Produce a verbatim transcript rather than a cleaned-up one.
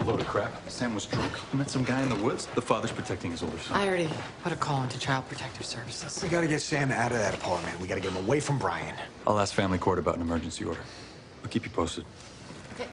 load of crap. Sam was drunk. He met some guy in the woods. The father's protecting his older son. I already put a call into Child Protective Services. We gotta get Sam out of that apartment. We gotta get him away from Brian. I'll ask family court about an emergency order. I'll keep you posted.